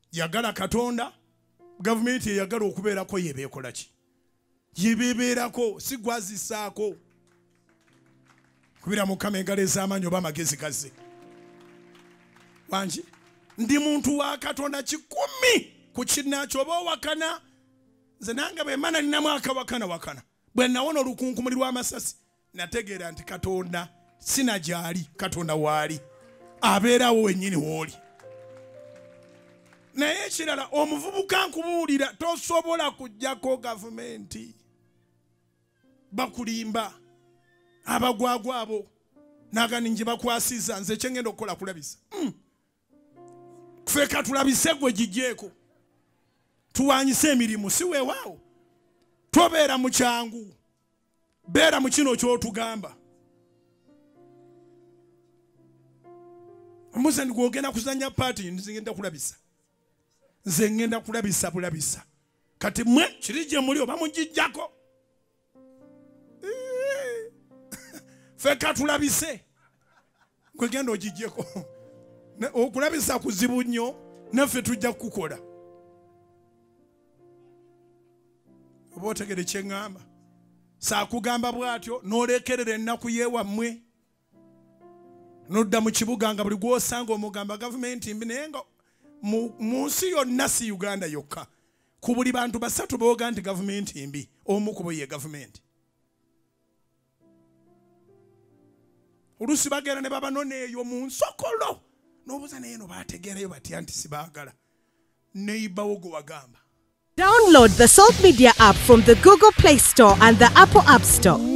Yagala Katonda gavumenti eyagala okubelako yebeekola ki yebeeberako si gwazisaako kubira Mukama engalo ez'amaanyi oba amagezi gazze wangi ndi muntu wa Katonda 10 ku kinnaakyo oba owakana nze nange bwe mana ninamu wakana bwe nawona olukunkumuli lw'amasasi nategeera nti Katonda sina gyali Katonda waali abeerawo wennyini w'oli naye ekirala omuvubuka nkubuulira tosobola kujjako gavumenti bakulimba abagwagwa abo nagani nje bakwasiza nze kyengenda okukola kulabisa ffe katulabise gwe gijjeeko tuwanyise emirimu si weewaawo tobeera mu kyangu beera mu kino ky'otugamba omuze ndigwogenda kuzanya paati nzigenda kulabisa nze ngenda kulabisa bulabisa kati mwe kiri gye muli oba mugijjako ffe katulabise gwe genda ogijjeko okulabisa kuzibu nnyo naffe tujja kukukola oba otegere kye ŋŋamba saakugamba bw'atyo n'olekerera ennaku yeewammwe n'odda mu kibuga nga buli gw'osanga omugamba gavumenti mbi naye nga mu nsi yonna si Uganda yokka ku buli bantu 3 booga nti gavumenti mbi omu ku bo ye gavumenti olusi bagera ne babanona eyo mu nsokolo n'obuuza naye no baategeerayo batya nti sibaagala neibawo gwe wagamba. Download the Salt Media app from the Google Play Store and the Apple App Store.